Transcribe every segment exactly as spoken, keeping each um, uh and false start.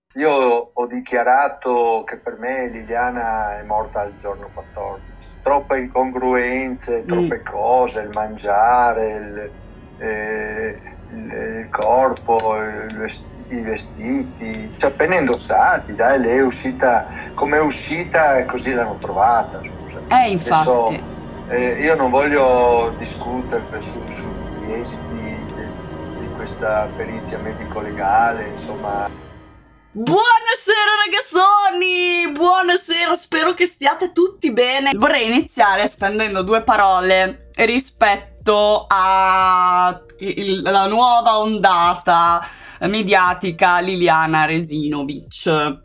Io ho dichiarato che per me Liliana è morta il giorno quattordici. Troppe incongruenze, troppe Mm. cose, il mangiare, il, eh, il, il corpo, il vest- i vestiti, cioè appena indossati, dai, lei è uscita come è uscita e così l'hanno trovata, scusa. Eh, infatti. Adesso eh, io non voglio discutere su, sugli esiti di, di questa perizia medico-legale, insomma. Buonasera ragazzoni! Buonasera, spero che stiate tutti bene. Vorrei iniziare spendendo due parole rispetto alla nuova ondata mediatica Liliana Rezinovic.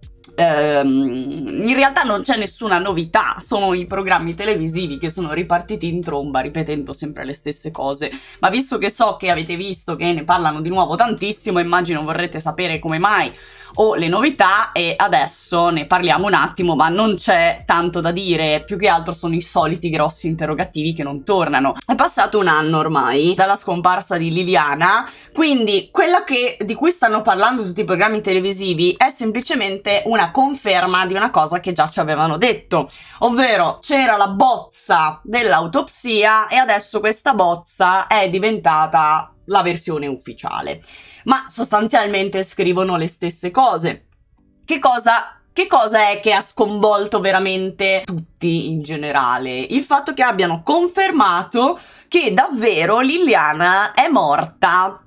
Ehm, in realtà non c'è nessuna novità, sono i programmi televisivi che sono ripartiti in tromba ripetendo sempre le stesse cose, ma visto che so che avete visto che ne parlano di nuovo tantissimo, immagino vorrete sapere come mai o le novità, e adesso ne parliamo un attimo, ma non c'è tanto da dire, più che altro sono i soliti grossi interrogativi che non tornano. È passato un anno ormai dalla scomparsa di Liliana, quindi quella che, di cui stanno parlando tutti i programmi televisivi è semplicemente una conferma di una cosa che già ci avevano detto, ovvero c'era la bozza dell'autopsia e adesso questa bozza è diventata la versione ufficiale, ma sostanzialmente scrivono le stesse cose. Che cosa, che cosa è che ha sconvolto veramente tutti in generale? Il fatto che abbiano confermato che davvero Liliana è morta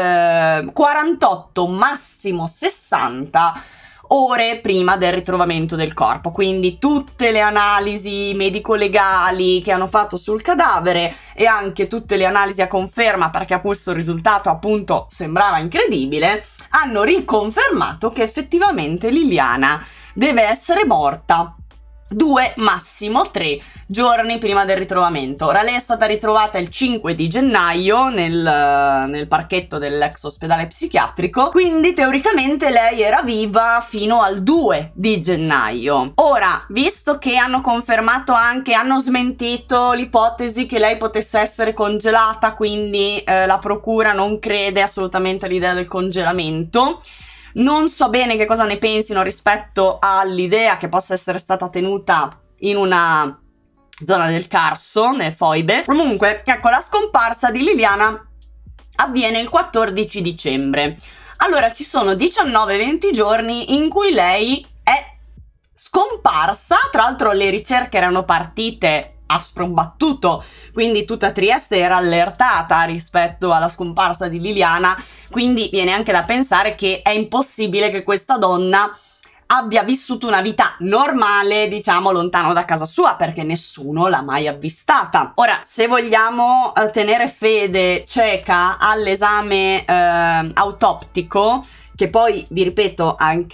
eh, quarantotto, massimo sessanta ore prima del ritrovamento del corpo, quindi tutte le analisi medico-legali che hanno fatto sul cadavere e anche tutte le analisi a conferma, perché a questo risultato appunto sembrava incredibile, hanno riconfermato che effettivamente Liliana deve essere morta due, massimo tre giorni prima del ritrovamento. Ora, lei è stata ritrovata il cinque di gennaio nel, nel parchetto dell'ex ospedale psichiatrico, quindi teoricamente lei era viva fino al due di gennaio. Ora, visto che hanno confermato anche, hanno smentito l'ipotesi che lei potesse essere congelata, quindi eh, la procura non crede assolutamente all'idea del congelamento. Non so bene che cosa ne pensino rispetto all'idea che possa essere stata tenuta in una zona del Carso, nelle foibe. Comunque, ecco, la scomparsa di Liliana avviene il quattordici dicembre. Allora, ci sono diciannove venti giorni in cui lei è scomparsa. Tra l'altro le ricerche erano partite a sprombattuto, quindi tutta Trieste era allertata rispetto alla scomparsa di Liliana, quindi viene anche da pensare che è impossibile che questa donna abbia vissuto una vita normale, diciamo, lontano da casa sua, perché nessuno l'ha mai avvistata. Ora, se vogliamo eh, tenere fede cieca all'esame eh, autoptico, che poi, vi ripeto,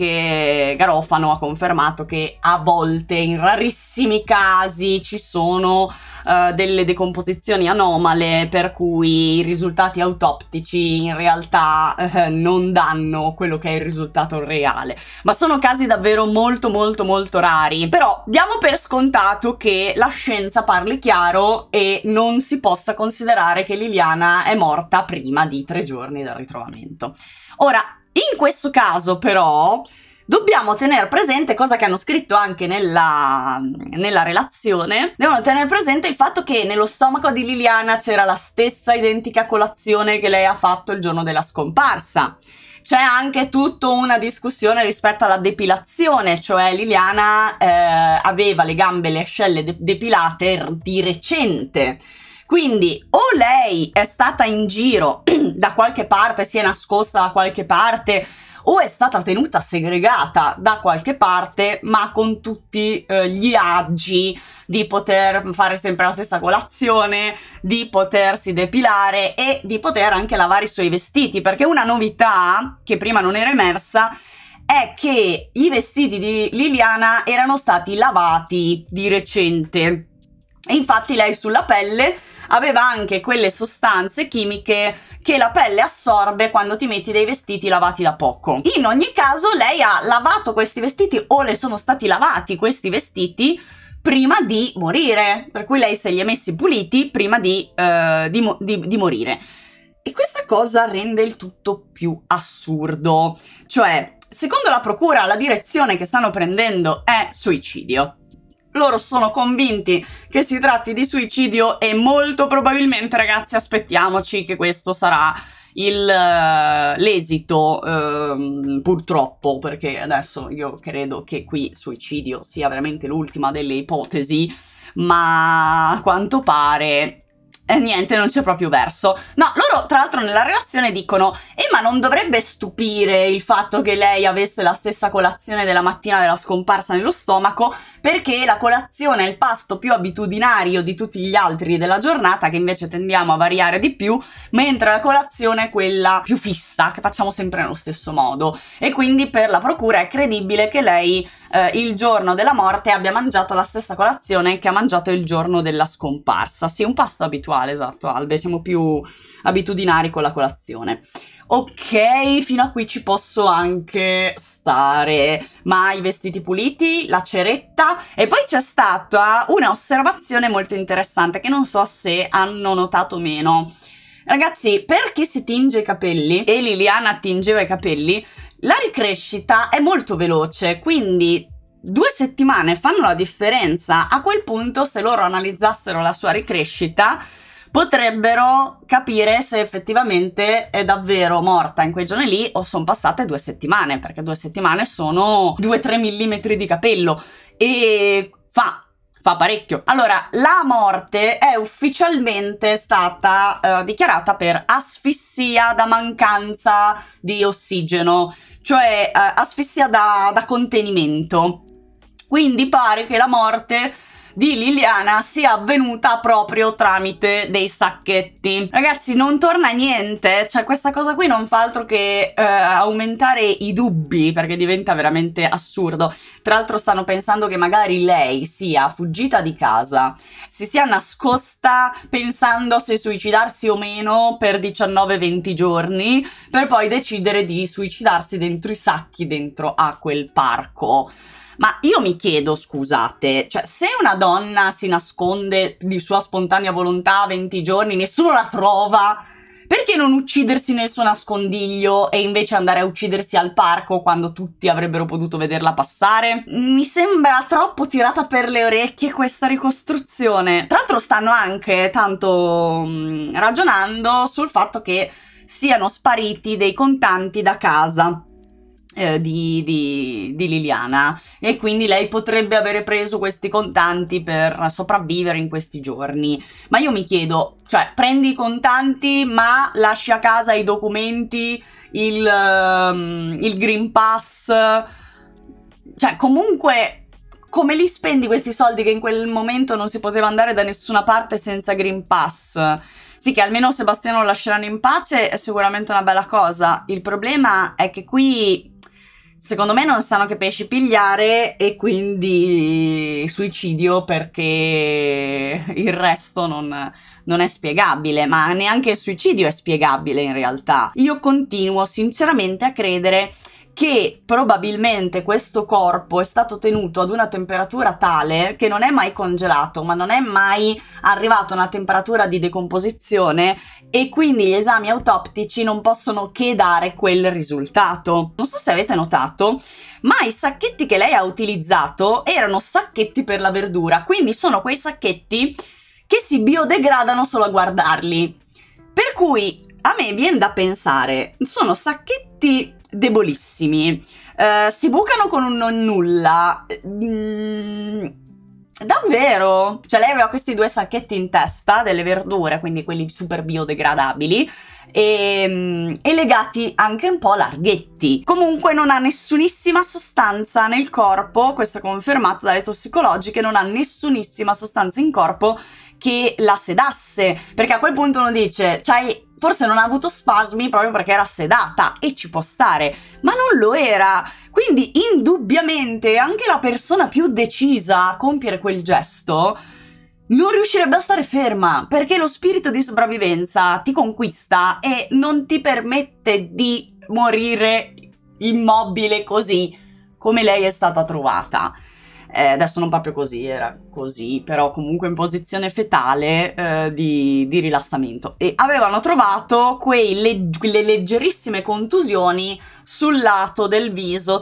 anche Garofano ha confermato che a volte, in rarissimi casi, ci sono uh, delle decomposizioni anomale per cui i risultati autoptici in realtà uh, non danno quello che è il risultato reale. Ma sono casi davvero molto molto molto rari. Però diamo per scontato che la scienza parli chiaro e non si possa considerare che Liliana è morta prima di tre giorni dal ritrovamento. Ora, in questo caso però dobbiamo tenere presente, cosa che hanno scritto anche nella, nella relazione, devono tenere presente il fatto che nello stomaco di Liliana c'era la stessa identica colazione che lei ha fatto il giorno della scomparsa. C'è anche tutta una discussione rispetto alla depilazione, cioè Liliana eh, aveva le gambe e le ascelle de- depilate di recente. Quindi o lei è stata in giro da qualche parte, si è nascosta da qualche parte, o è stata tenuta segregata da qualche parte, ma con tutti eh, gli agi di poter fare sempre la stessa colazione, di potersi depilare e di poter anche lavare i suoi vestiti, perché una novità che prima non era emersa è che i vestiti di Liliana erano stati lavati di recente. E infatti lei sulla pelle aveva anche quelle sostanze chimiche che la pelle assorbe quando ti metti dei vestiti lavati da poco. In ogni caso lei ha lavato questi vestiti, o le sono stati lavati questi vestiti prima di morire, per cui lei se li ha messi puliti prima di, uh, di, mo di, di morire. E questa cosa rende il tutto più assurdo, cioè secondo la procura la direzione che stanno prendendo è suicidio. Loro sono convinti che si tratti di suicidio e molto probabilmente, ragazzi, aspettiamoci che questo sarà l'esito, uh, purtroppo, perché adesso io credo che qui suicidio sia veramente l'ultima delle ipotesi, ma a quanto pare... E eh, niente, non c'è proprio verso. No, loro tra l'altro nella relazione dicono eh ma non dovrebbe stupire il fatto che lei avesse la stessa colazione della mattina della scomparsa nello stomaco, perché la colazione è il pasto più abitudinario di tutti gli altri della giornata, che invece tendiamo a variare di più, mentre la colazione è quella più fissa, che facciamo sempre nello stesso modo. E quindi per la procura è credibile che lei eh, il giorno della morte abbia mangiato la stessa colazione che ha mangiato il giorno della scomparsa. Sì, un pasto abituale, esatto, Albe, siamo più abitudinari con la colazione. Ok, fino a qui ci posso anche stare, ma i vestiti puliti, la ceretta, e poi c'è stata una osservazione molto interessante che non so se hanno notato o meno. Ragazzi, per chi si tinge i capelli, e Liliana tingeva i capelli, la ricrescita è molto veloce, quindi due settimane fanno la differenza. A quel punto, se loro analizzassero la sua ricrescita, potrebbero capire se effettivamente è davvero morta in quei giorni lì o sono passate due settimane, perché due settimane sono due tre millimetri di capello e fa... fa parecchio. Allora, la morte è ufficialmente stata uh, dichiarata per asfissia da mancanza di ossigeno, cioè uh, asfissia da, da contenimento. Quindi pare che la morte di Liliana sia avvenuta proprio tramite dei sacchetti. Ragazzi, non torna niente, cioè questa cosa qui non fa altro che eh, aumentare i dubbi, perché diventa veramente assurdo. Tra l'altro stanno pensando che magari lei sia fuggita di casa, si sia nascosta pensando se suicidarsi o meno per diciannove venti giorni, per poi decidere di suicidarsi dentro i sacchi dentro a quel parco. Ma io mi chiedo, scusate, cioè se una donna si nasconde di sua spontanea volontà venti giorni, nessuno la trova, perché non uccidersi nel suo nascondiglio e invece andare a uccidersi al parco quando tutti avrebbero potuto vederla passare? Mi sembra troppo tirata per le orecchie questa ricostruzione. Tra l'altro stanno anche tanto mh, ragionando sul fatto che siano spariti dei contanti da casa Eh, di, di, di Liliana, e quindi lei potrebbe avere preso questi contanti per sopravvivere in questi giorni. Ma io mi chiedo, cioè prendi i contanti ma lasci a casa i documenti, il, um, il Green Pass, cioè comunque come li spendi questi soldi che in quel momento non si poteva andare da nessuna parte senza Green Pass? Sì, che almeno Sebastiano lo lasceranno in pace è sicuramente una bella cosa. Il problema è che qui secondo me non sanno che pesci pigliare e quindi suicidio, perché il resto non, non è spiegabile, ma neanche il suicidio è spiegabile in realtà. Io continuo sinceramente a credere che probabilmente questo corpo è stato tenuto ad una temperatura tale che non è mai congelato, ma non è mai arrivato a una temperatura di decomposizione, e quindi gli esami autoptici non possono che dare quel risultato. Non so se avete notato, ma i sacchetti che lei ha utilizzato erano sacchetti per la verdura, quindi sono quei sacchetti che si biodegradano solo a guardarli. Per cui a me viene da pensare, sono sacchetti debolissimi, uh, si bucano con un non nulla, mm, davvero? Cioè lei aveva questi due sacchetti in testa delle verdure, quindi quelli super biodegradabili, e, e legati anche un po' larghetti. Comunque non ha nessunissima sostanza nel corpo, questo è confermato dalle tossicologiche, non ha nessunissima sostanza in corpo che la sedasse, perché a quel punto uno dice, cioè forse non ha avuto spasmi proprio perché era sedata, e ci può stare, ma non lo era. Quindi indubbiamente anche la persona più decisa a compiere quel gesto non riuscirebbe a stare ferma, perché lo spirito di sopravvivenza ti conquista e non ti permette di morire immobile così come lei è stata trovata. eh, adesso non proprio così, era così, però comunque in posizione fetale eh, di, di rilassamento, e avevano trovato quei le quelle leggerissime contusioni sul lato del viso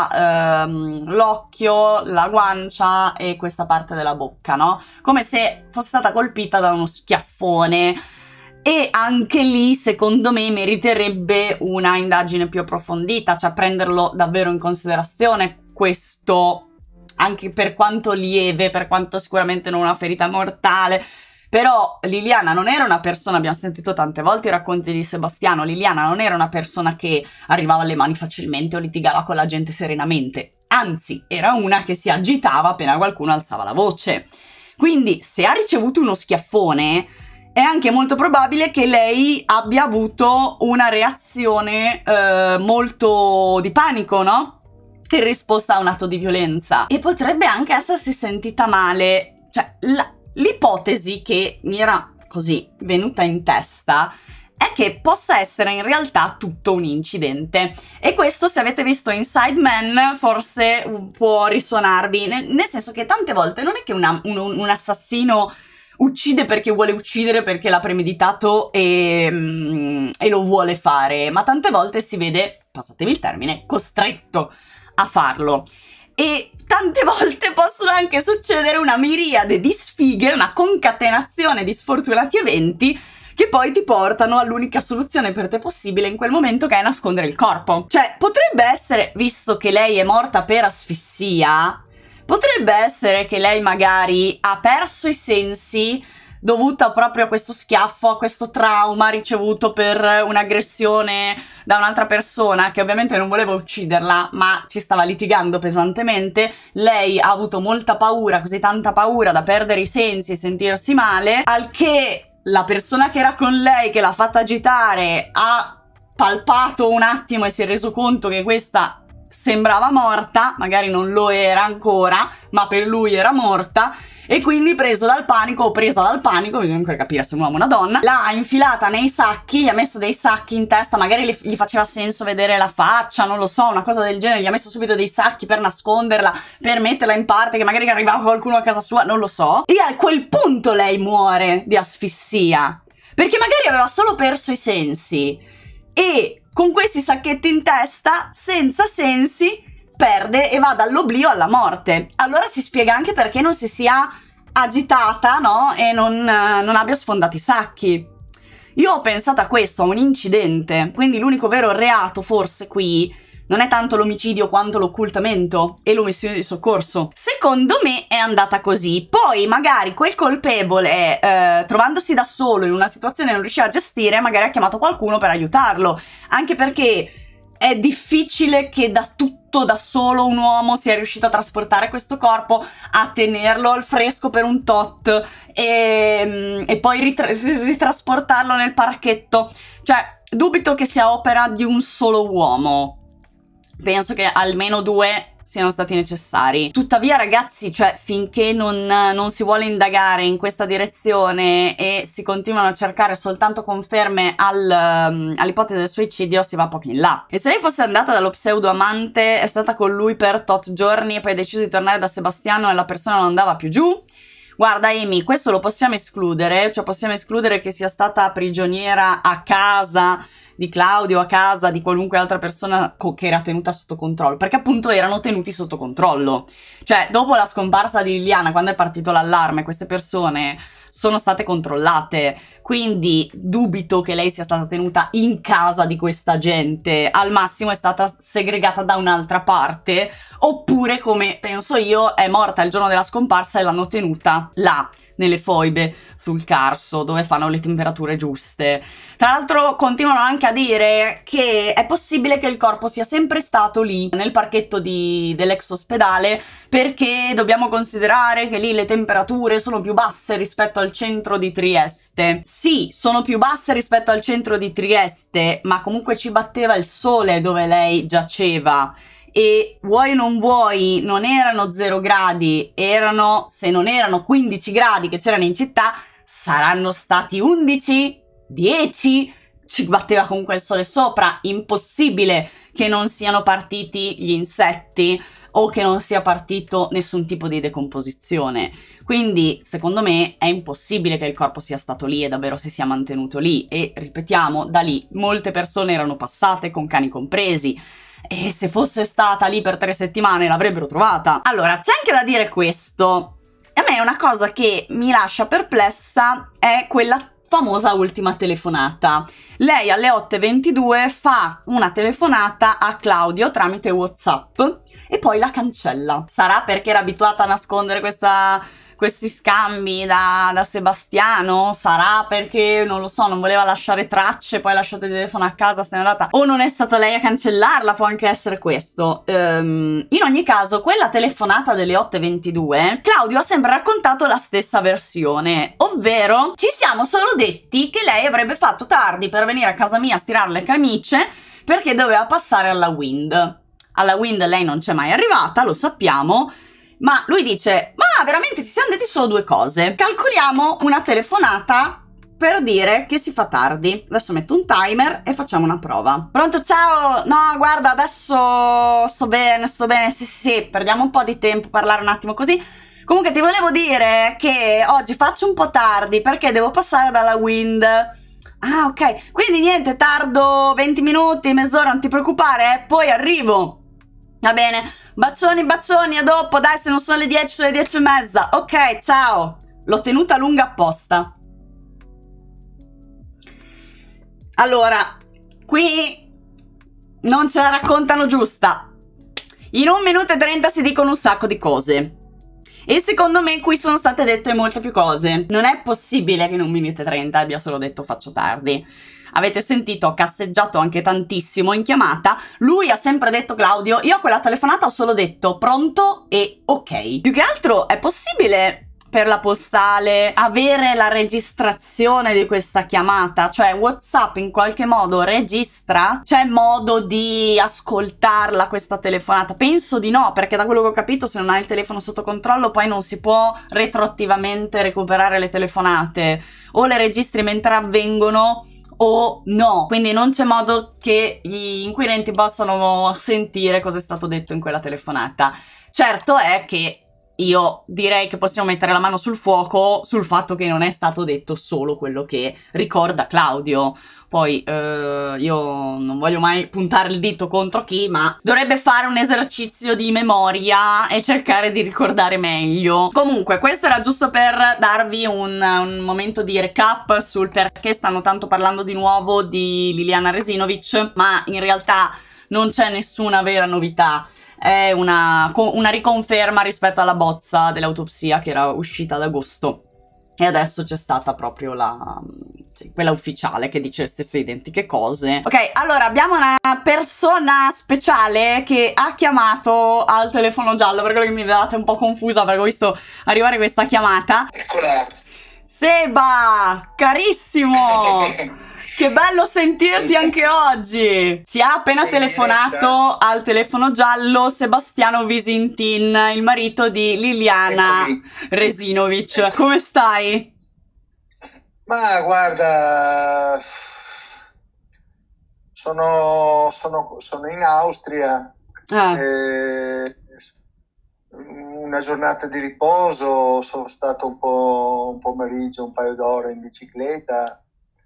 tra ehm, l'occhio, la guancia e questa parte della bocca, no? Come se fosse stata colpita da uno schiaffone. E anche lì, secondo me, meriterebbe una indagine più approfondita, cioè prenderlo davvero in considerazione questo, anche per quanto lieve, per quanto sicuramente non una ferita mortale. Però Liliana non era una persona, abbiamo sentito tante volte i racconti di Sebastiano, Liliana non era una persona che arrivava alle mani facilmente o litigava con la gente serenamente, anzi era una che si agitava appena qualcuno alzava la voce. Quindi se ha ricevuto uno schiaffone è anche molto probabile che lei abbia avuto una reazione eh, molto di panico, no? In risposta a un atto di violenza. E potrebbe anche essersi sentita male. Cioè, l'ipotesi che mi era così venuta in testa è che possa essere in realtà tutto un incidente. E questo, se avete visto Inside Man, forse può risuonarvi. Nel, nel senso che tante volte non è che una, un, un assassino uccide perché vuole uccidere, perché l'ha premeditato e, mm, e lo vuole fare, ma tante volte si vede, passatevi il termine, costretto a farlo. E tante volte possono anche succedere una miriade di sfighe, una concatenazione di sfortunati eventi che poi ti portano all'unica soluzione per te possibile in quel momento, che è nascondere il corpo. Cioè, potrebbe essere, visto che lei è morta per asfissia, potrebbe essere che lei magari ha perso i sensi dovuta proprio a questo schiaffo, a questo trauma ricevuto per un'aggressione da un'altra persona che ovviamente non voleva ucciderla, ma ci stava litigando pesantemente. Lei ha avuto molta paura, così tanta paura da perdere i sensi e sentirsi male, al che la persona che era con lei, che l'ha fatta agitare, ha palpato un attimo e si è reso conto che questa sembrava morta, magari non lo era ancora, ma per lui era morta, e quindi preso dal panico o presa dal panico, bisogna ancora capire se è un uomo o una donna, l'ha infilata nei sacchi, gli ha messo dei sacchi in testa, magari gli faceva senso vedere la faccia, non lo so, una cosa del genere, gli ha messo subito dei sacchi per nasconderla, per metterla in parte, che magari arrivava qualcuno a casa sua, non lo so, e a quel punto lei muore di asfissia, perché magari aveva solo perso i sensi, e con questi sacchetti in testa, senza sensi, perde e va dall'oblio alla morte. Allora si spiega anche perché non si sia agitata, no? E non, non abbia sfondato i sacchi. Io ho pensato a questo, a un incidente. Quindi l'unico vero reato, forse, qui non è tanto l'omicidio quanto l'occultamento e l'omissione di soccorso. Secondo me è andata così. Poi magari quel colpevole, eh, trovandosi da solo in una situazione che non riusciva a gestire, magari ha chiamato qualcuno per aiutarlo. Anche perché è difficile che da tutto da solo un uomo sia riuscito a trasportare questo corpo, a tenerlo al fresco per un tot e, e poi ritra ritrasportarlo nel parchetto. Cioè, dubito che sia opera di un solo uomo. Penso che almeno due siano stati necessari. Tuttavia, ragazzi, cioè, finché non, non si vuole indagare in questa direzione e si continuano a cercare soltanto conferme al, um, all'ipotesi del suicidio, si va poco in là. E se lei fosse andata dallo pseudo amante, è stata con lui per tot giorni e poi ha deciso di tornare da Sebastiano e la persona non andava più giù, guarda Amy, questo lo possiamo escludere, cioè possiamo escludere che sia stata prigioniera a casa di Claudio, a casa di qualunque altra persona che era tenuta sotto controllo, perché appunto erano tenuti sotto controllo. Cioè, dopo la scomparsa di Liliana, quando è partito l'allarme, queste persone sono state controllate, quindi dubito che lei sia stata tenuta in casa di questa gente, al massimo è stata segregata da un'altra parte, oppure, come penso io, è morta il giorno della scomparsa e l'hanno tenuta là, nelle foibe sul Carso, dove fanno le temperature giuste. Tra l'altro continuano anche a dire che è possibile che il corpo sia sempre stato lì, nel parchetto dell'ex ospedale, perché dobbiamo considerare che lì le temperature sono più basse rispetto al centro di Trieste. Sì, sono più basse rispetto al centro di Trieste, ma comunque ci batteva il sole dove lei giaceva. E vuoi o non vuoi, non erano zero gradi, erano, se non erano quindici gradi che c'erano in città, saranno stati undici, dieci, ci batteva comunque il sole sopra, impossibile che non siano partiti gli insetti o che non sia partito nessun tipo di decomposizione. Quindi, secondo me, è impossibile che il corpo sia stato lì e davvero si sia mantenuto lì. E, ripetiamo, da lì molte persone erano passate, con cani compresi, e se fosse stata lì per tre settimane l'avrebbero trovata. Allora, c'è anche da dire questo. A me una cosa che mi lascia perplessa è quella famosa ultima telefonata. Lei alle otto e ventidue fa una telefonata a Claudio tramite WhatsApp e poi la cancella. Sarà perché era abituata a nascondere questa, questi scambi da, da Sebastiano? Sarà perché, non lo so, non voleva lasciare tracce, poi ha lasciato il telefono a casa, se n'è andata? O non è stata lei a cancellarla? Può anche essere questo. Um, in ogni caso, quella telefonata delle otto e ventidue, Claudio ha sempre raccontato la stessa versione, ovvero ci siamo solo detti che lei avrebbe fatto tardi per venire a casa mia a stirare le camicie perché doveva passare alla Wind. Alla Wind lei non c'è mai arrivata, lo sappiamo, ma lui dice: ma veramente ci siamo detti solo due cose. Calcoliamo una telefonata per dire che si fa tardi. Adesso metto un timer e facciamo una prova. Pronto, ciao? No, guarda, adesso sto bene, sto bene, sì sì sì, perdiamo un po' di tempo a parlare un attimo così. Comunque ti volevo dire che oggi faccio un po' tardi perché devo passare dalla Wind. Ah, ok, quindi niente, tardo venti minuti, mezz'ora, non ti preoccupare, eh? Poi arrivo. Va bene, bacioni, bacioni, a dopo, dai, se non sono le dieci, sono le dieci e mezza. Ok, ciao. L'ho tenuta lunga apposta. Allora, qui non ce la raccontano giusta. In un minuto e trenta si dicono un sacco di cose. E secondo me qui sono state dette molte più cose. Non è possibile che in un minuto e trenta abbia solo detto faccio tardi. Avete sentito, ho cazzeggiato anche tantissimo in chiamata. Lui ha sempre detto, Claudio, io a quella telefonata ho solo detto pronto e ok. Più che altro è possibile per la postale avere la registrazione di questa chiamata? Cioè WhatsApp in qualche modo registra? C'è modo di ascoltarla questa telefonata? Penso di no, perché da quello che ho capito, se non hai il telefono sotto controllo poi non si può retroattivamente recuperare le telefonate. O le registri mentre avvengono o no, quindi non c'è modo che gli inquirenti possano sentire cosa è stato detto in quella telefonata. Certo è che io direi che possiamo mettere la mano sul fuoco sul fatto che non è stato detto solo quello che ricorda Claudio. Poi eh, io non voglio mai puntare il dito contro chi, ma dovrebbe fare un esercizio di memoria e cercare di ricordare meglio. Comunque, questo era giusto per darvi un, un momento di recap sul perché stanno tanto parlando di nuovo di Liliana Resinovic, ma in realtà non c'è nessuna vera novità. È una, una riconferma rispetto alla bozza dell'autopsia che era uscita ad agosto. E adesso c'è stata proprio la... sì, quella ufficiale che dice le stesse identiche cose. Ok, allora abbiamo una persona speciale che ha chiamato al telefono giallo, per quello che mi avevate un po' confusa perché ho visto arrivare questa chiamata. Eccola! Seba! Carissimo! Che bello sentirti anche oggi! Ci ha appena Sei telefonato al telefono giallo Sebastiano Visintin, il marito di Liliana Eccomi. Resinovic. Come stai? Ma guarda, sono, sono, sono in Austria, Ah, eh, una giornata di riposo, sono stato un po' un pomeriggio, un paio d'ore in bicicletta,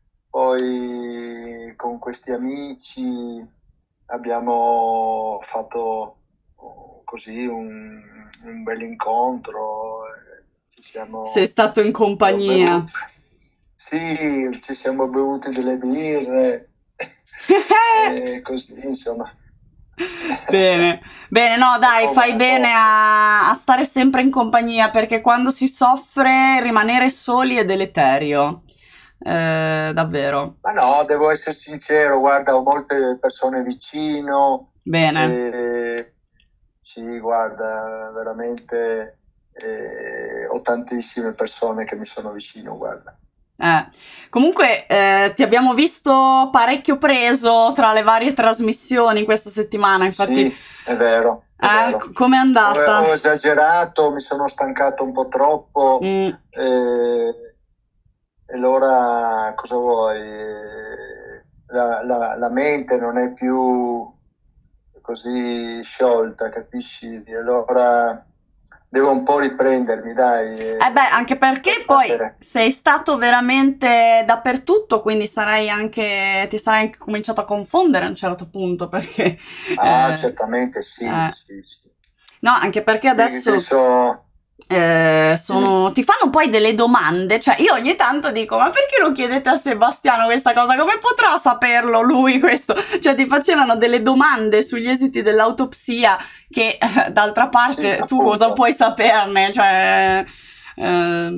poi con questi amici abbiamo fatto così un, un bel incontro, eh, ci siamo sei stato in compagnia. bevuti, sì, ci siamo bevuti delle birre, e così insomma. Bene, bene, no dai, Un po', fai un bene po'. a, a stare sempre in compagnia perché quando si soffre rimanere soli è deleterio. Eh, davvero. Ma no, devo essere sincero, guarda, ho molte persone vicino, Bene. e sì, guarda, veramente eh, ho tantissime persone che mi sono vicino, guarda. Eh. Comunque eh, ti abbiamo visto parecchio preso tra le varie trasmissioni questa settimana, infatti. Sì, è vero, è Eh, vero. c- com'è Ho, andata? ho esagerato, mi sono stancato un po' troppo, Mm, e, e allora cosa vuoi? La, la- la mente non è più così sciolta, capisci? E allora devo un po' riprendermi, dai. E, Eh beh, anche perché poi eh, sei stato veramente dappertutto, quindi sarai anche, ti sarai anche cominciato a confondere a un certo punto, perché... ah, eh, certamente sì, eh. sì, sì. No, anche perché Sì, adesso adesso eh, mm, sono, ti fanno poi delle domande, cioè io ogni tanto dico, ma perché non chiedete a Sebastiano questa cosa? Come potrà saperlo lui questo? Cioè ti facevano delle domande sugli esiti dell'autopsia che eh, d'altra sì, parte tu cosa appunto. puoi saperne? Cioè, ehm,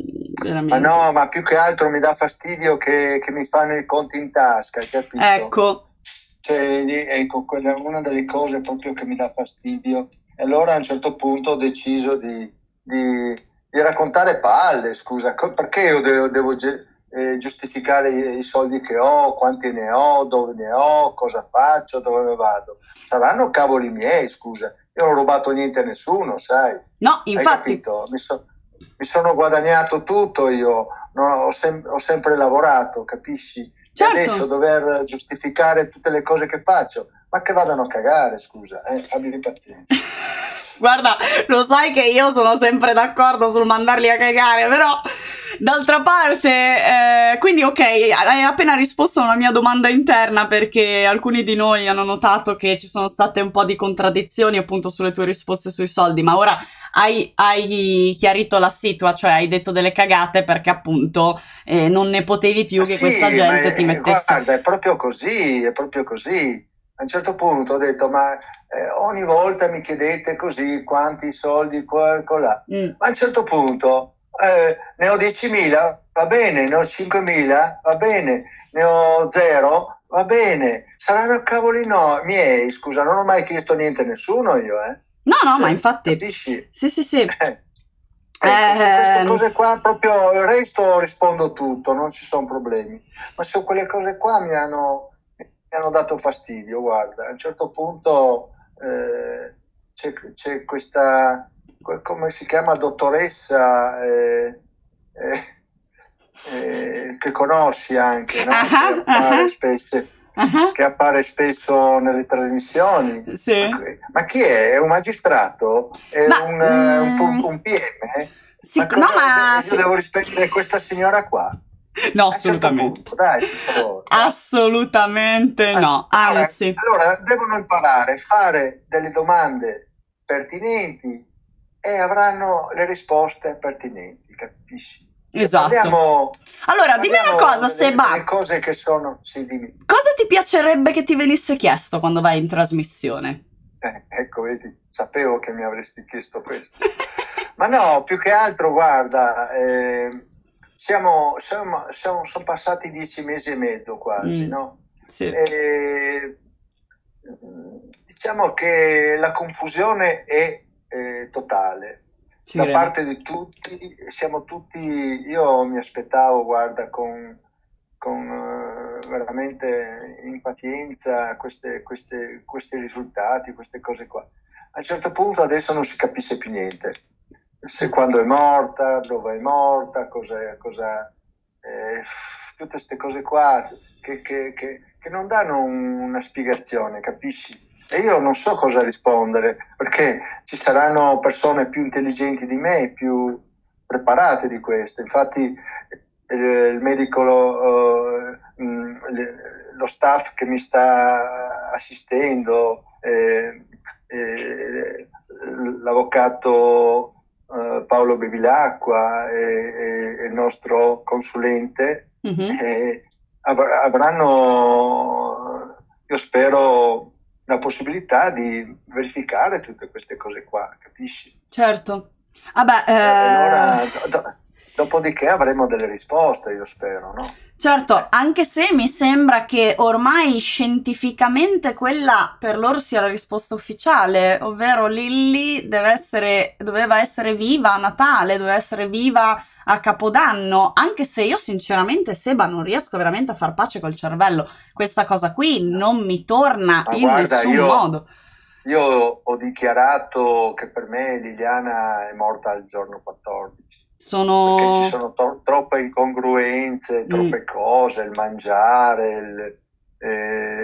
Ma veramente. no, ma più che altro mi dà fastidio che, che mi fanno i conti in tasca, hai capito? Ecco, Cioè, lì- ecco, quella è una delle cose proprio che mi dà fastidio. E allora a un certo punto ho deciso di, di- di raccontare palle, scusa, co- perché io devo, devo ge- eh, giustificare i, i soldi che ho, quanti ne ho, dove ne ho, cosa faccio, dove vado. Saranno cavoli miei, scusa. Io non ho rubato niente a nessuno, sai? no, Hai infatti, capito? Mi, so- mi sono guadagnato tutto io, no, ho, sem- ho sempre lavorato, capisci? E adesso certo. dover giustificare tutte le cose che faccio, ma che vadano a cagare, scusa, eh, abbi pazienza. Guarda, lo sai che io sono sempre d'accordo sul mandarli a cagare, però d'altra parte, eh, quindi ok, hai appena risposto a una mia domanda interna perché alcuni di noi hanno notato che ci sono state un po' di contraddizioni appunto sulle tue risposte sui soldi, ma ora hai, hai chiarito la situa, cioè hai detto delle cagate perché appunto eh, non ne potevi Ma più che questa sì, ma gente ti è, mettesse... guarda, è proprio così, è proprio così. A un certo punto ho detto, ma eh, ogni volta mi chiedete così quanti soldi qua e là. Mm. Ma a un certo punto eh, ne ho diecimila, va bene, ne ho cinquemila, va bene, ne ho zero, va bene. Saranno cavoli no, miei, scusa, non ho mai chiesto niente a nessuno io, eh. No, no, ma Cioè, infatti, capisci? sì, sì, sì. Eh, ecco, su queste Ehm, cose qua proprio il resto rispondo tutto, non ci sono problemi. Ma su quelle cose qua mi hanno, mi hanno dato fastidio, guarda. A un certo punto eh, c'è, c'è questa, que- come si chiama, dottoressa eh, eh, eh, che conosci anche, no? Che ah, appare ah, spesso, ah, che appare spesso nelle trasmissioni. Ma, sì. ma chi è? È un magistrato? È Ma, un, eh, un, mm, pu- un P M? Ma sic- no, cosa ma, io sì. devo rispettare questa signora qua? No, A un certo assolutamente. punto, dai, per favore, dai. Assolutamente Eh, no, Allora, anzi, allora devono imparare a fare delle domande pertinenti e avranno le risposte pertinenti, capisci? Cioè esatto. parliamo, Allora, dimmi una parliamo cosa, delle, delle Seba, cose che sono, sì, dimmi. cosa ti piacerebbe che ti venisse chiesto quando vai in trasmissione? Eh, ecco, vedi, sapevo che mi avresti chiesto questo. Ma no, più che altro, guarda, eh, siamo, siamo, siamo- sono passati dieci mesi e mezzo quasi, Mm, no? sì, E, mm, diciamo che la confusione è eh, totale. ci Da credo. parte di tutti, siamo tutti, io mi aspettavo, guarda, con, con eh, veramente impazienza queste- queste- questi risultati, queste cose qua. A un certo punto adesso non si capisce più niente. Se quando è morta, dove è morta, cosa, cosa eh, tutte queste cose qua che, che- che- che non danno un- una spiegazione, capisci? E io non so cosa rispondere, perché ci saranno persone più intelligenti di me, più preparate di queste. Infatti eh, il medico, lo, eh, mh, le- lo staff che mi sta assistendo, eh, eh, l'avvocato eh, Paolo Bevilacqua e, e- e il nostro consulente Mhm. eh, avr- avranno, io spero, la possibilità di verificare tutte queste cose qua, capisci? Certo. Vabbè, E eh, allora, do- do- dopodiché avremo delle risposte, io spero, no? certo, Eh, anche se mi sembra che ormai scientificamente quella per loro sia la risposta ufficiale, ovvero Lilly deve essere, doveva essere viva a Natale, doveva essere viva a Capodanno, anche se io sinceramente, Seba, non riesco veramente a far pace col cervello. Questa cosa qui no. non mi torna Ma in guarda, nessun io, modo. io ho dichiarato che per me Liliana è morta il giorno quattordici. Perché ci Sono... sono to- troppe incongruenze, mm, troppe cose, il mangiare, il, eh,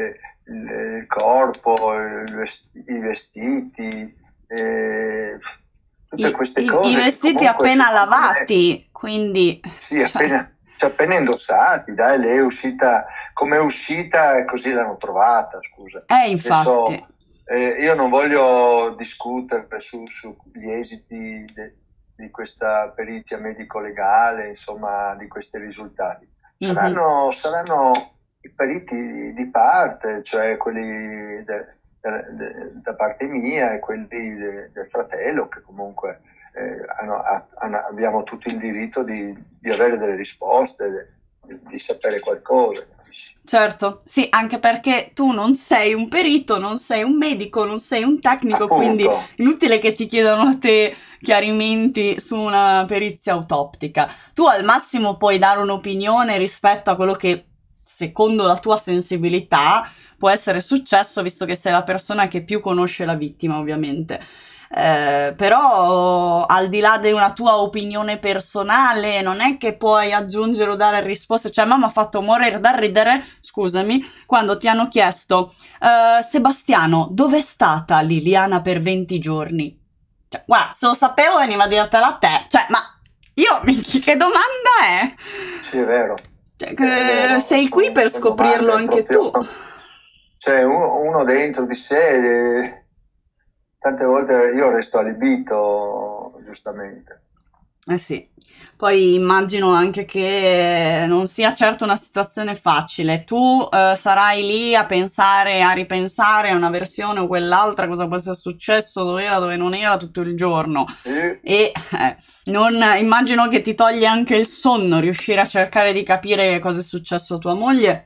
il, il corpo, il vest- i vestiti, eh, tutte I, queste i- i cose che vestiti comunque appena secondo me, lavati, quindi, sì, cioè, appena, cioè, appena indossati, dai, lei è uscita, come è uscita e così l'hanno trovata, scusa. eh, infatti, Adesso eh, io non voglio discutere su- sugli esiti de- di questa perizia medico-legale, insomma, di questi risultati. mhm, Saranno, saranno i periti di parte, cioè quelli de- de- de- da parte mia e quelli de- del fratello, che comunque eh, hanno- hanno- abbiamo tutto il diritto di, di avere delle risposte, di, di sapere qualcosa. certo, sì, anche perché tu non sei un perito, non sei un medico, non sei un tecnico, quindi Appunto, inutile che ti chiedano a te chiarimenti su una perizia autoptica. Tu al massimo puoi dare un'opinione rispetto a quello che, secondo la tua sensibilità, può essere successo, visto che sei la persona che più conosce la vittima, ovviamente. Eh, però al di là di una tua opinione personale non è che puoi aggiungere o dare risposte, cioè mamma ha fatto morire da ridere, scusami, quando ti hanno chiesto eh, Sebastiano, dov'è stata Liliana per venti giorni? Cioè, guarda, se lo sapevo veniva a dirtela a te, cioè, ma io mi che domanda è? sì, è vero, Cioè, è, è che vero, sei qui sono, per sono scoprirlo domande anche tu. proprio, cioè uno, uno dentro di sé, eh, tante volte io resto allibito, giustamente. Eh sì, poi immagino anche che non sia certo una situazione facile. Tu eh, sarai lì a pensare, a ripensare a una versione o quell'altra, cosa può essere successo, dove era, dove non era tutto il giorno. E E eh, non, immagino che ti toglie anche il sonno riuscire a cercare di capire cosa è successo a tua moglie.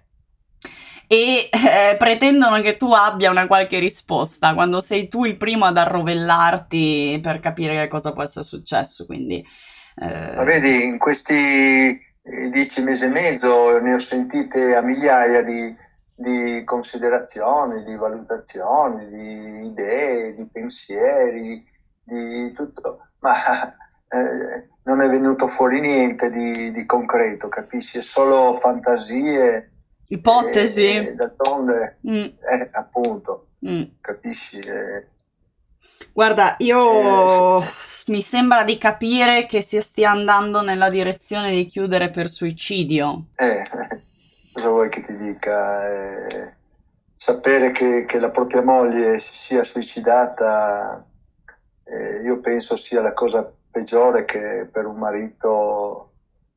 E eh, pretendono che tu abbia una qualche risposta quando sei tu il primo ad arrovellarti per capire che cosa può essere successo. Quindi Ma eh, vedi, in questi eh, dieci mesi e mezzo ne ho sentite a migliaia di, di considerazioni, di valutazioni, di idee, di pensieri, di tutto, ma eh, non è venuto fuori niente di, di concreto, capisci? È solo fantasie ipotesi. e, e d'altronde, Mm, eh, appunto, mm. capisci? Eh, Guarda, eh, sì, io mi sembra di capire che si stia andando nella direzione di chiudere per suicidio. Eh, cosa vuoi che ti dica? Eh, sapere che, che la propria moglie si sia suicidata, eh, io penso sia la cosa peggiore che per un marito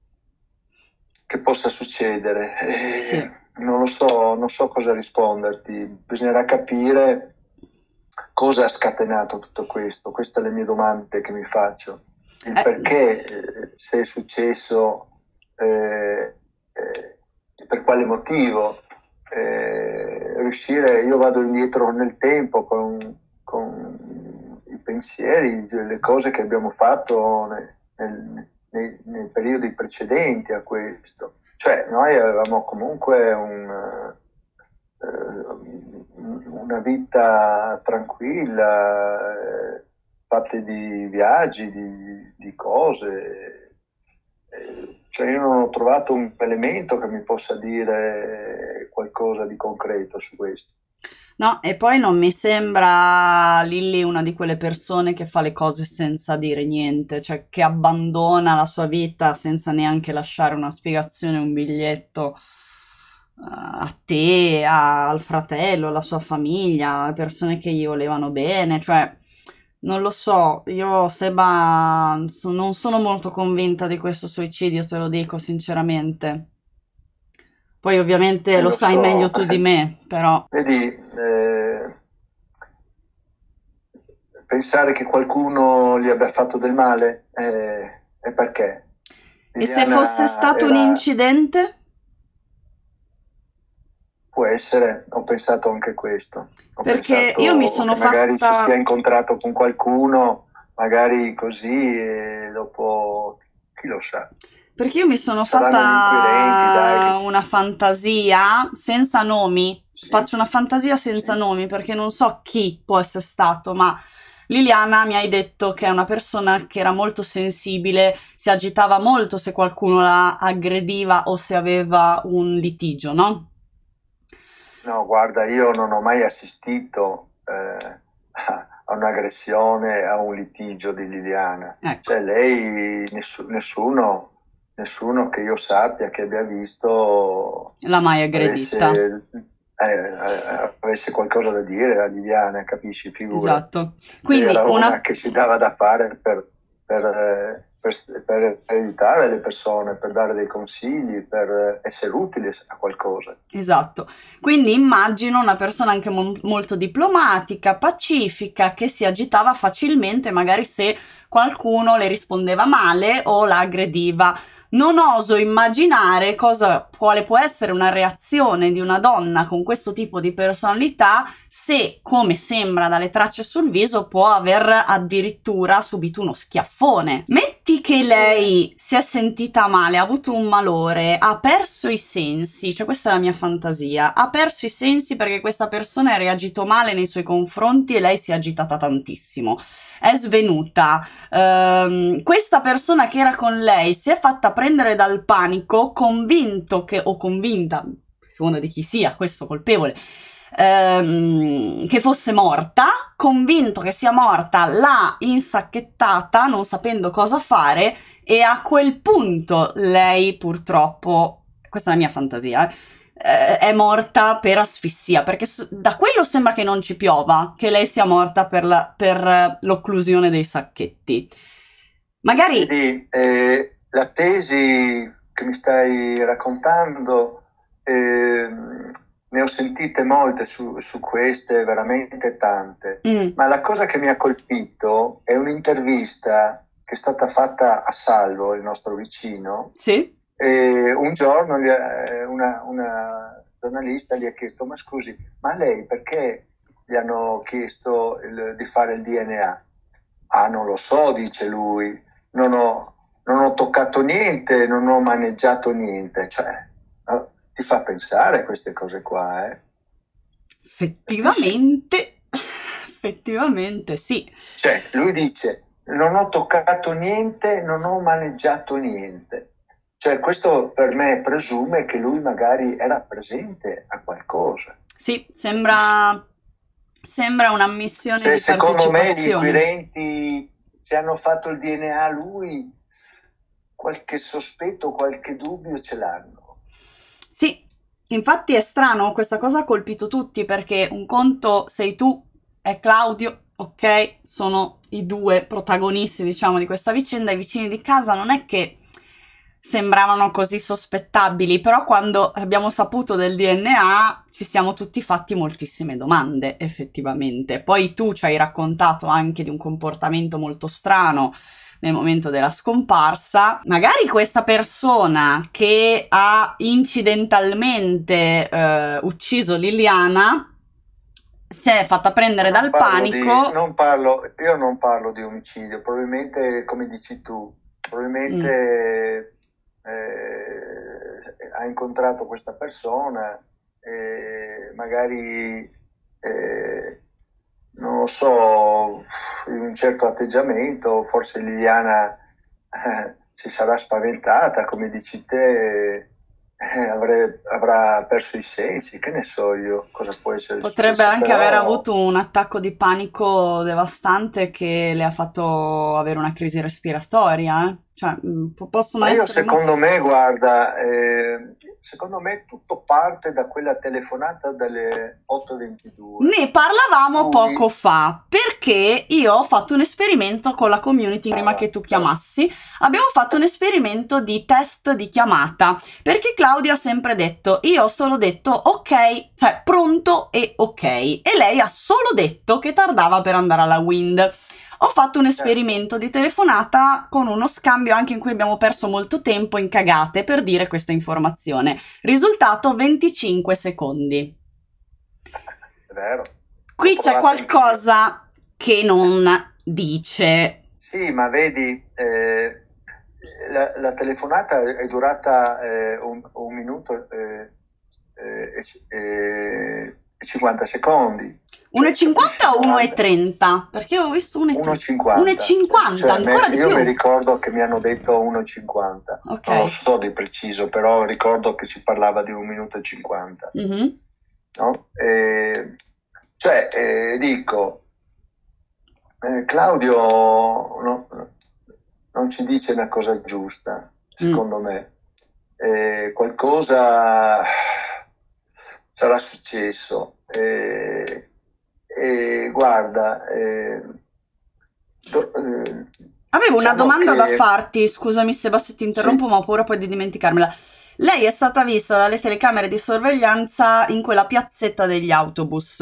che possa succedere. Sì. Eh, non lo so, non so cosa risponderti. Bisognerà capire cosa ha scatenato tutto questo. Queste le mie domande che mi faccio. Il Eh, perché, eh, se è successo, eh, eh, per quale motivo. Eh, riuscire, io vado indietro nel tempo con, con i pensieri, le cose che abbiamo fatto nel, nel, nei, nei periodi precedenti a questo. Cioè, noi avevamo comunque un, eh, una vita tranquilla, eh, fatta di viaggi, di, di cose. Eh, cioè, io non ho trovato un elemento che mi possa dire qualcosa di concreto su questo. no, e poi non mi sembra Lilly una di quelle persone che fa le cose senza dire niente, cioè che abbandona la sua vita senza neanche lasciare una spiegazione, un biglietto eh, a te, a- al fratello, alla sua famiglia, alle persone che gli volevano bene, cioè non lo so, io Seba so- non sono molto convinta di questo suicidio, te lo dico sinceramente. Poi ovviamente E lo lo sai meglio so, tu di me, però. vedi, eh, pensare che qualcuno gli abbia fatto del male, eh, è perché E se fosse Liliana stato un era, incidente? può essere, ho pensato anche questo, ho Perché io mi pensato sono che magari si sia fatta... incontrato con qualcuno, magari così, e dopo, chi lo sa, Perché io mi sono saranno gli inquirenti, dai, che fatta ci... una fantasia senza nomi. Sì, Faccio una fantasia senza sì. nomi perché non so chi può essere stato, ma Liliana mi hai detto che è una persona che era molto sensibile, si agitava molto se qualcuno la aggrediva o se aveva un litigio, no? No, guarda, io non ho mai assistito eh, a a un'aggressione, a un litigio di Liliana. Ecco, Cioè lei, nessu- nessuno, nessuno che io sappia, che abbia visto, l'ha mai aggredita. avesse, eh, eh, avesse qualcosa da dire a Liliana, capisci? Figura. Esatto. Lei Quindi era una una... che si dava da fare per, per, eh, per- per aiutare le persone, per dare dei consigli, per eh, essere utile a qualcosa. Esatto. Quindi immagino una persona anche mo- molto diplomatica, pacifica, che si agitava facilmente, magari se qualcuno le rispondeva male o la aggrediva. Non oso immaginare cosa, quale può essere una reazione di una donna con questo tipo di personalità se, come sembra dalle tracce sul viso, può aver addirittura subito uno schiaffone. Metti che lei si è sentita male, ha avuto un malore, ha perso i sensi, cioè questa è la mia fantasia, ha perso i sensi perché questa persona ha reagito male nei suoi confronti e lei si è agitata tantissimo. È svenuta. Ehm, questa persona che era con lei si è fatta prendere dal panico, convinto che, o convinta, a seconda di chi sia questo colpevole, ehm, che fosse morta, convinto che sia morta, l'ha insacchettata, non sapendo cosa fare, e a quel punto lei purtroppo, questa è la mia fantasia, eh, eh, è morta per asfissia, perché so- da quello sembra che non ci piova, che lei sia morta per la- per, eh, l'occlusione dei sacchetti. Magari... Vedi, eh, la tesi che mi stai raccontando, ehm, ne ho sentite molte su, su queste, veramente tante, Mm, ma la cosa che mi ha colpito è un'intervista che è stata fatta a Salvo, il nostro vicino, sì? e un giorno gli ha- eh, una, una giornalista gli ha chiesto: ma scusi, ma lei perché gli hanno chiesto il- di fare il D N A? Ah, non lo so, dice lui, non ho, non ho toccato niente, non ho maneggiato niente. Cioè, no, ti fa pensare a queste cose qua, eh? Capisci? Effettivamente, effettivamente, sì. Cioè, lui dice: non ho toccato niente, non ho maneggiato niente. Cioè, questo per me presume che lui magari era presente a qualcosa. Sì, sembra, sembra un'ammissione Se di secondo me gli partecipazione. inquirenti, se hanno fatto il D N A a lui, qualche sospetto, qualche dubbio ce l'hanno. Sì, infatti è strano, questa cosa ha colpito tutti perché un conto sei tu e Claudio, ok? Sono i due protagonisti, diciamo, di questa vicenda. I vicini di casa non è che sembravano così sospettabili, però quando abbiamo saputo del D N A ci siamo tutti fatti moltissime domande, effettivamente. Poi tu ci hai raccontato anche di un comportamento molto strano nel momento della scomparsa. Magari questa persona che ha incidentalmente eh, ucciso Liliana si è fatta prendere Non dal parlo di, panico. non parlo, io non parlo di omicidio, probabilmente, come dici tu, Mm, probabilmente eh, ha incontrato questa persona e magari, eh, non lo so, in un certo atteggiamento, forse Liliana eh, si sarà spaventata, come dici te, eh, avre- avrà perso i sensi, che ne so io cosa può essere potrebbe successo, anche aver però... avuto un attacco di panico devastante che le ha fatto avere una crisi respiratoria, eh. Cioè, mm, po- possono Ma io essere mo- secondo me, guarda, eh, secondo me tutto parte da quella telefonata delle otto e ventidue. Ne parlavamo Lui, poco fa perché io ho fatto un esperimento con la community prima brava, che tu brava. chiamassi. Abbiamo fatto un esperimento di test di chiamata perché Claudio ha sempre detto, io ho solo detto ok, cioè pronto e ok, e lei ha solo detto che tardava per andare alla Wind. Ho fatto un Certo. esperimento di telefonata con uno scambio anche in cui abbiamo perso molto tempo in cagate per dire questa informazione. Risultato venticinque secondi. È vero. Qui L'ho c'è provato anch'io. qualcosa che non dice. Sì, ma vedi, eh, la, la telefonata è durata eh, un, un minuto eh, eh, e, c- e- e cinquanta secondi. uno e Cioè, cinquanta o capisci? uno e trenta? Perché ho visto uno e trenta. uno e cinquanta. uno e cinquanta, Cioè, ancora me- di io mi più. ricordo che mi hanno detto uno e cinquanta. Ok. Non lo so di preciso, però ricordo che si parlava di un minuto e cinquanta. Mhm. no? E, cioè, eh, dico, eh, Claudio no, non ci dice una cosa giusta, Mm. secondo me. Eh, qualcosa sarà successo. Eh, e guarda, eh, do- eh, Avevo una diciamo domanda da che farti, scusami se ti sì, interrompo, ma ho paura poi di dimenticarmela. Lei è stata vista dalle telecamere di sorveglianza in quella piazzetta degli autobus.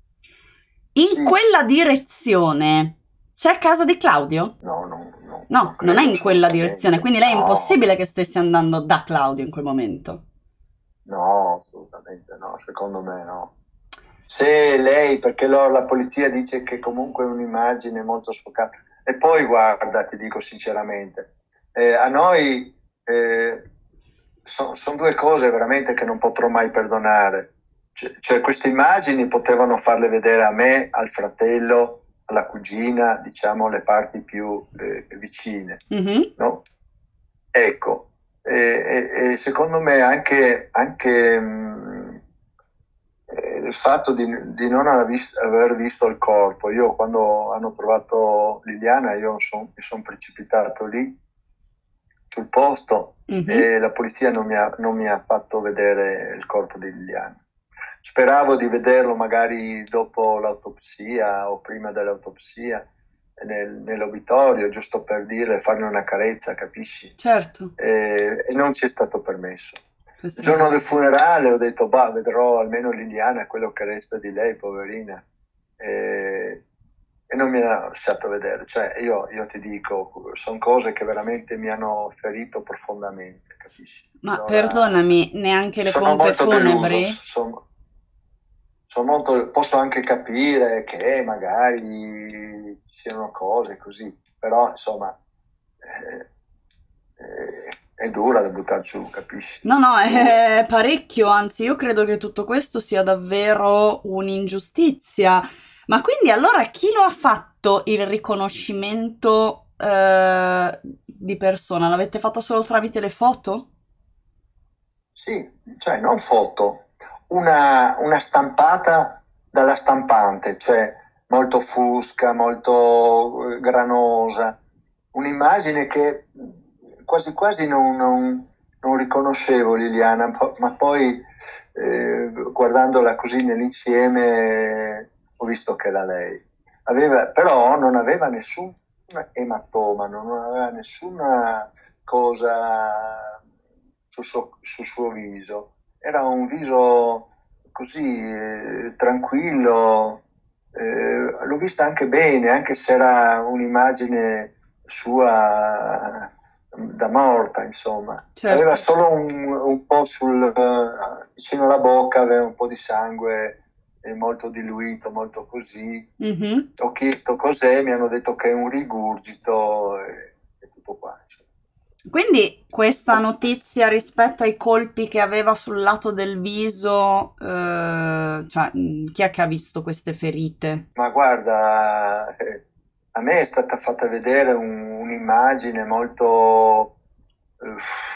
In sì, quella direzione c'è casa di Claudio? no, no, no, non No, non è credo in quella direzione, assolutamente. quindi lei è No, impossibile che stesse andando da Claudio in quel momento. no, assolutamente no, secondo me no. Se lei, perché loro, la polizia dice che comunque è un'immagine molto sfocata. E poi guarda, ti dico sinceramente, eh, a noi eh, sono son due cose veramente che non potrò mai perdonare. Cioè, cioè, queste immagini potevano farle vedere a me, al fratello, alla cugina, diciamo le parti più eh, vicine, Mhm. no? Ecco, e, e- e secondo me anche, anche mh, eh, il fatto di, di non aver vis- aver visto il corpo, io quando hanno trovato Liliana, io son- mi sono precipitato lì sul posto Mhm. e la polizia non mi ha, non mi ha fatto vedere il corpo di Liliana. Speravo di vederlo magari dopo l'autopsia o prima dell'autopsia nel, nell'obitorio, giusto per dire, fargli una carezza, capisci? Certo, E, e non ci è stato permesso. Il questo è giorno vero. del funerale ho detto, bah, vedrò almeno Liliana, quello che resta di lei, poverina. E, e non mi ha lasciato vedere. Cioè, io, io ti dico, sono cose che veramente mi hanno ferito profondamente, capisci? Ma Allora, perdonami, neanche le sono pompe molto deluso, funebri? sono, sono molto, posso anche capire che magari ci siano cose così, però insomma eh, eh, è dura da buttare giù, capisci? No, no, Dura. è parecchio, anzi, io credo che tutto questo sia davvero un'ingiustizia. Ma quindi allora chi lo ha fatto il riconoscimento eh, di persona? L'avete fatto solo tramite le foto? Sì, cioè non foto, una, una stampata dalla stampante, cioè molto fusca, molto eh, granosa, un'immagine che quasi quasi non, non- non riconoscevo Liliana, po- ma poi eh, guardandola così nell'insieme ho visto che era lei. Aveva, però non aveva nessun ematoma, non aveva nessuna cosa sul suo, sul suo viso. Era un viso così eh, tranquillo, eh, l'ho vista anche bene, anche se era un'immagine sua da morta, insomma. Aveva Certo. solo un, un po' sul, eh, vicino alla bocca, aveva un po' di sangue eh, molto diluito, molto così. Mhm. Ho chiesto cos'è, mi hanno detto che è un rigurgito e, e tutto qua. Insomma. Quindi questa notizia rispetto ai colpi che aveva sul lato del viso, eh, cioè, mh, chi è che ha visto queste ferite? Ma guarda, eh, a me è stata fatta vedere un- un'immagine molto eh,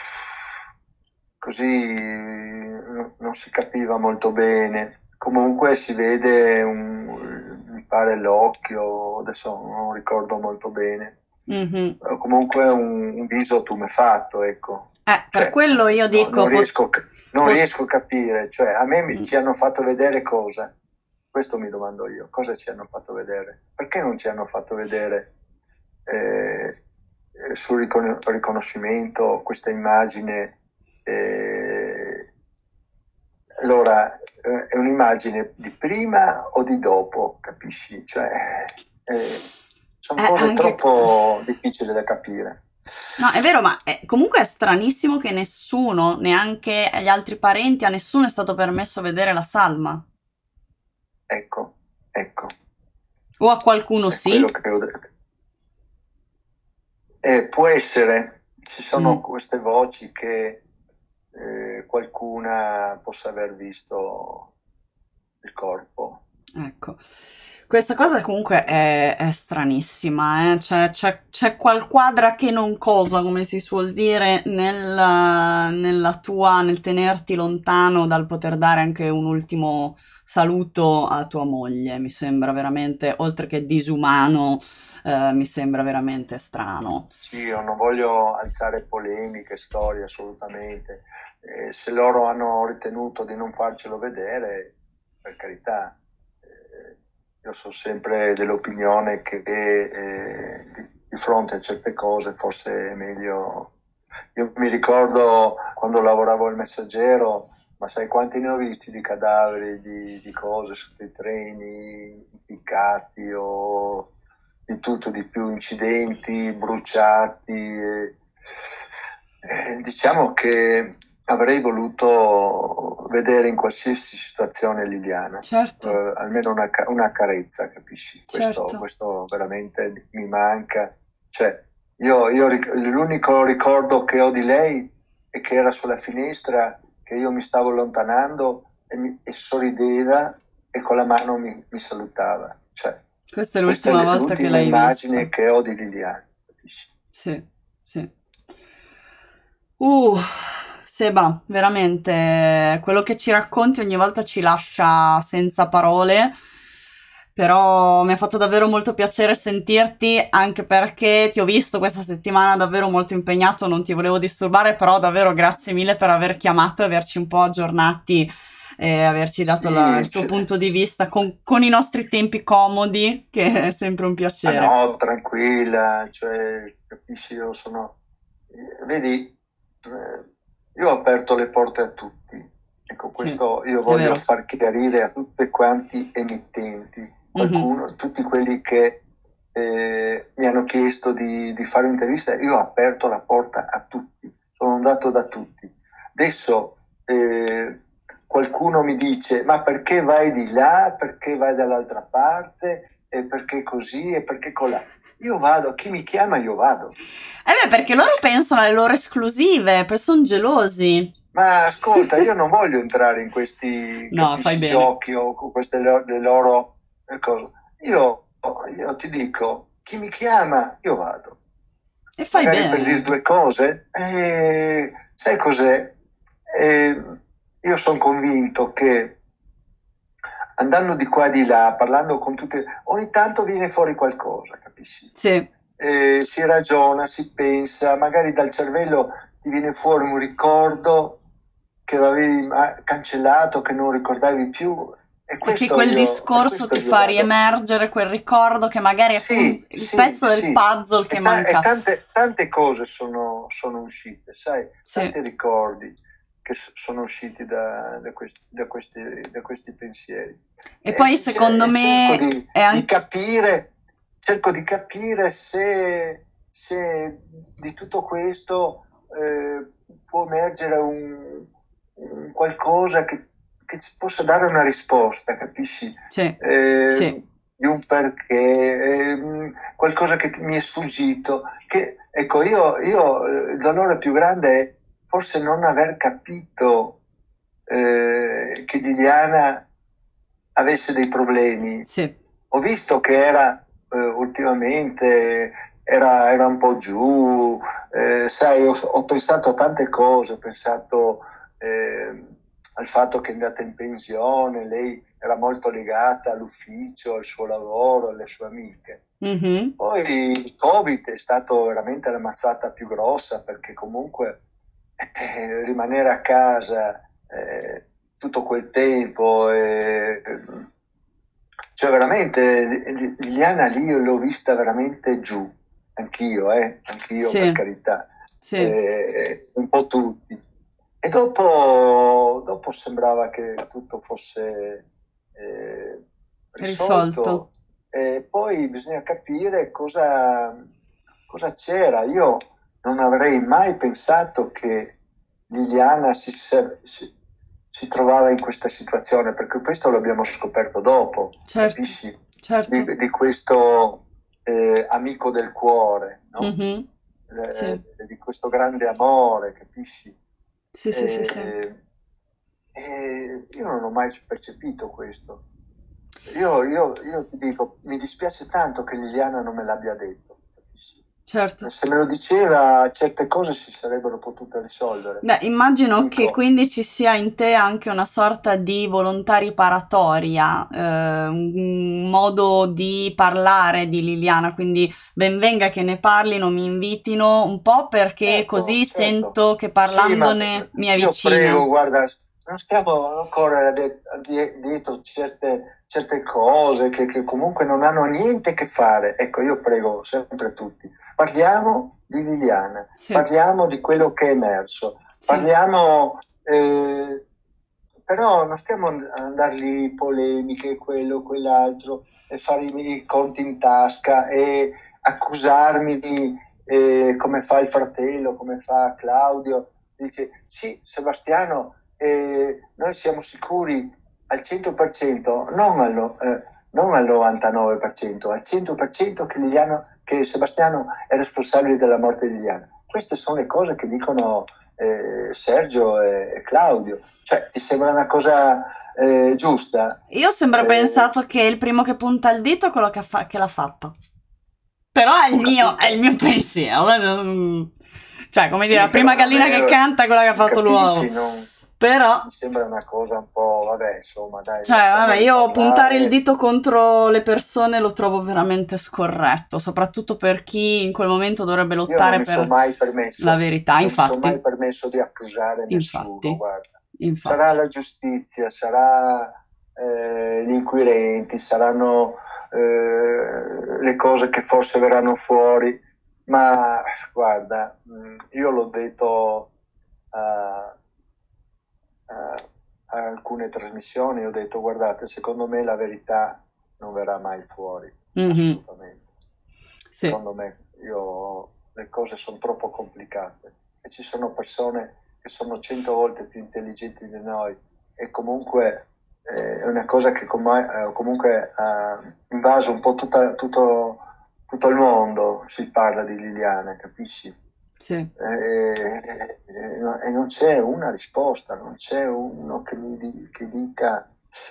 così, no- non si capiva molto bene. Comunque si vede un, mi pare l'occhio, adesso non ricordo molto bene. Mhm. Eh, Comunque un, un viso tumefatto, ecco. Eh, per Cioè, quello io no- non dico, pot- riesco, non pot- riesco a capire, cioè, a me mi- mm. ci hanno fatto vedere cosa? Questo mi domando io, cosa ci hanno fatto vedere? Perché non ci hanno fatto vedere eh, eh, sul ricon- riconoscimento questa immagine? eh, allora, eh, è un'immagine di prima o di dopo, capisci? Cioè, eh, sono Eh, cose anche... troppo difficili da capire. No, è vero, ma è- comunque è stranissimo che nessuno, neanche agli altri parenti, a nessuno è stato permesso vedere la salma. Ecco, ecco, O a qualcuno è quello sì. che ho detto. Eh, può essere, ci sono Mm. queste voci che eh, qualcuna possa aver visto il corpo. Ecco, Questa cosa comunque è, è stranissima, eh? Cioè, c'è, c'è qual quadra che non cosa, come si suol dire, nel, nella tua, nel tenerti lontano dal poter dare anche un ultimo saluto a tua moglie. Mi sembra veramente, oltre che disumano, eh, mi sembra veramente strano. Sì, io non voglio alzare polemiche, storie, assolutamente. Eh, se loro hanno ritenuto di non farcelo vedere, per carità, eh, io sono sempre dell'opinione che eh, di, di fronte a certe cose forse è meglio. Io mi ricordo quando lavoravo al Messaggero, ma sai quanti ne ho visti di cadaveri, di, di cose sotto i treni, impiccati o di tutto di più, incidenti, bruciati. E, e diciamo che avrei voluto vedere in qualsiasi situazione Liliana, Certo, eh, almeno una, ca- una carezza, capisci? Questo, certo. questo veramente mi manca. Cioè, io, io ric- l'unico ricordo che ho di lei è che era sulla finestra, che io mi stavo allontanando e, mi, e sorrideva e con la mano mi, mi salutava. Cioè, Questa è questa l'ultima è volta che l'ultima l'hai immagine vista. che ho di Liliana, capisci? Sì, sì. Uh, Seba, veramente, quello che ci racconti ogni volta ci lascia senza parole, però mi ha fatto davvero molto piacere sentirti, anche perché ti ho visto questa settimana davvero molto impegnato, non ti volevo disturbare, però davvero grazie mille per aver chiamato e averci un po' aggiornati e averci dato la- Sì, il tuo c- punto di vista con, con i nostri tempi comodi, che è sempre un ah piacere. no, tranquilla, cioè, capisci, io sono. eh, Vedi, eh, io ho aperto le porte a tutti. Ecco, Sì, questo io è voglio vero. far chiarire a tutti quanti emittenti, Mhm. qualcuno, tutti quelli che eh, mi hanno chiesto di, di fare un'intervista, io ho aperto la porta a tutti, sono andato da tutti. Adesso eh, qualcuno mi dice, ma perché vai di là, perché vai dall'altra parte, e perché così, e perché colà. Io vado, chi mi chiama io vado. Eh beh, perché loro pensano alle loro esclusive, poi sono gelosi. Ma ascolta, io non voglio entrare in questi, No, fai capisci, bene. giochi o con queste lo- le loro eh, cose. Io, io ti dico, chi mi chiama, io vado. E fai Magari per dire bene. due cose, eh, sai cos'è? Eh, io sono convinto che andando di qua e di là, parlando con tutte, ogni tanto viene fuori qualcosa, capisci? Sì, Eh, si ragiona, si pensa, magari dal cervello ti viene fuori un ricordo che avevi ma- cancellato, che non ricordavi più, e e che questo quel io, per discorso questo ti io fa vado. riemergere quel ricordo che magari è Sì, appunto il sì, pezzo del sì. puzzle che E, ta- e manca. tante, tante cose sono, sono uscite, sai, Sì. tanti ricordi che s- sono usciti da, da questi, da questi, da questi pensieri. E E, poi si- ce- secondo e cerco me di, è di anche... capire, cerco di capire se, se di tutto questo eh, può emergere un, un qualcosa che, che ci possa dare una risposta, capisci? Sì, sì, Eh, di un perché, ehm, qualcosa che ti- mi è sfuggito. Che, ecco, io, io eh, il dolore più grande è forse non aver capito eh, che Liliana avesse dei problemi. sì, Ho visto che era eh, ultimamente era, era un po' giù, eh, sai, ho, ho pensato a tante cose, ho pensato eh, al fatto che è andata in pensione, lei era molto legata all'ufficio, al suo lavoro, alle sue amiche. mhm, Poi il Covid è stato veramente la mazzata più grossa perché comunque eh, rimanere a casa eh, tutto quel tempo, eh, cioè veramente Liliana lì io l'ho vista veramente giù, anch'io, eh, anch'io per sì, carità, sì, eh, un po' tutti. E dopo, dopo sembrava che tutto fosse eh, risolto. risolto e poi bisogna capire cosa, cosa c'era. Io non avrei mai pensato che Liliana si, si, si trovava in questa situazione, perché questo l'abbiamo scoperto dopo, Certo, capisci? Di, certo. di questo eh, amico del cuore, no? Mhm, sì, Eh, di questo grande amore, capisci? sì, sì, sì, sì. E, e io non ho mai percepito questo. io, io, io ti dico, mi dispiace tanto che Liliana non me l'abbia detto. Certo. Se me lo diceva, certe cose si sarebbero potute risolvere. Beh, immagino Dico, che quindi ci sia in te anche una sorta di volontà riparatoria, eh, un modo di parlare di Liliana, quindi ben venga che ne parlino, mi invitino un po' perché certo, così certo. sento che parlandone sì, ma mi io avvicino. prego, guarda, non stiamo a correre de- die- dietro certe, certe cose che, che comunque non hanno niente a che fare. Ecco, io prego sempre tutti, parliamo di Liliana, Sì. parliamo di quello che è emerso, Sì. parliamo, eh, però non stiamo a dargli polemiche, quello, quell'altro, e fare i conti in tasca e accusarmi di, eh, come fa il fratello, come fa Claudio. Dice, sì, Sebastiano, eh, noi siamo sicuri al cento per cento, non al, no- eh, non al novantanove per cento, al cento per cento che, Liliano, che Sebastiano è responsabile della morte di Liliana. Queste sono le cose che dicono eh, Sergio e, e Claudio. Cioè, ti sembra una cosa eh, giusta? Io ho sempre Eh, pensato che il primo che punta il dito è quello che, fa- che l'ha fatta. Però è il Ho mio, capito. è il mio pensiero. Cioè, come Sì, dire, la prima però non gallina è- che canta è quella che ha fatto capisci, l'uovo. non- Però, mi sembra una cosa un po', vabbè, insomma, dai. cioè, vabbè, io lasciamoli puntare il parlare. dito contro le persone lo trovo veramente scorretto, soprattutto per chi in quel momento dovrebbe Io non lottare mi sono per mai permesso, la verità. non mi sono mai Infatti, permesso di accusare nessuno, infatti, guarda. infatti. Sarà la giustizia, sarà eh, gli inquirenti, saranno eh, le cose che forse verranno fuori, ma guarda, mh, io l'ho detto a, a- a alcune trasmissioni, ho detto guardate, secondo me la verità non verrà mai fuori, Mhm. assolutamente. Sì, Secondo me io, le cose sono troppo complicate e ci sono persone che sono cento volte più intelligenti di noi e comunque eh, è una cosa che com- eh, comunque ha invaso un po' tutta- tutto, tutto il mondo, si parla di Liliana, capisci? sì. E, e- e non c'è una risposta, non c'è uno che mi di- che dica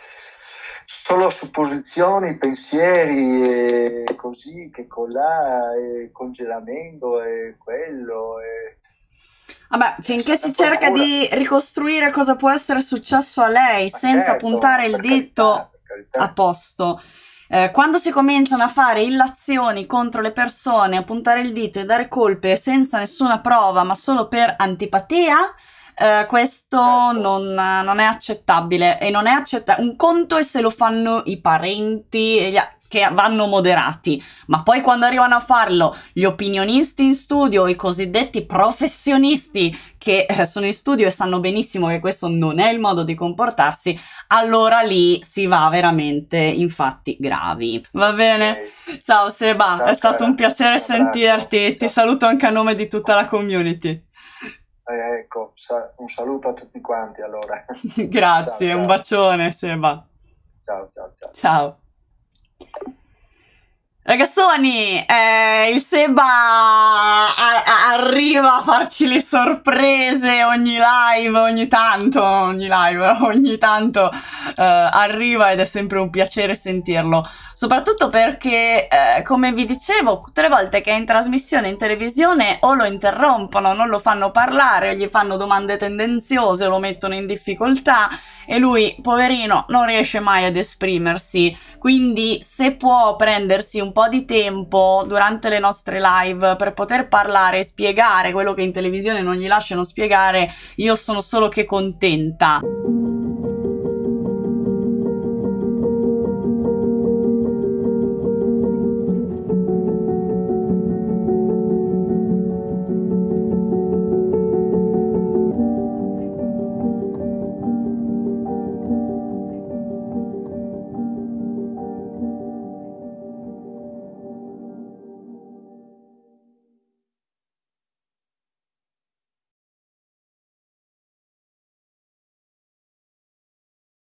solo supposizioni, pensieri e così, che colà, e congelamento e quello. E... Vabbè, finché si Ho cerca paura. di ricostruire cosa può essere successo a lei Ma senza certo, puntare il per dito carità, per carità. a posto. Eh, quando si cominciano a fare illazioni contro le persone, a puntare il dito e dare colpe senza nessuna prova, ma solo per antipatia, eh, questo Certo. non, non è accettabile. E non è accettabile. Un conto è se lo fanno i parenti e gli a- che vanno moderati, ma poi quando arrivano a farlo gli opinionisti in studio, i cosiddetti professionisti che eh, sono in studio e sanno benissimo che questo non è il modo di comportarsi, allora lì si va veramente in fatti gravi. Va bene? Ok. Ciao Seba, Ciao, è stato cara. un piacere Un abbraccio. sentirti. Ti Ciao. saluto anche a nome di tutta la community. Eh, ecco, sa- un saluto a tutti quanti allora. Grazie, Ciao, un ciao. bacione Seba. Ciao, ciao, ciao. Ciao. Ragazzoni, eh, il Seba a- a- arriva a farci le sorprese ogni live, ogni tanto, ogni live, ogni tanto eh, arriva ed è sempre un piacere sentirlo. Soprattutto perché, eh, come vi dicevo, tutte le volte che è in trasmissione in televisione o lo interrompono, non lo fanno parlare, o gli fanno domande tendenziose, o lo mettono in difficoltà e lui, poverino, non riesce mai ad esprimersi. Quindi se può prendersi un po' di tempo durante le nostre live per poter parlare e spiegare quello che in televisione non gli lasciano spiegare, io sono solo che contenta.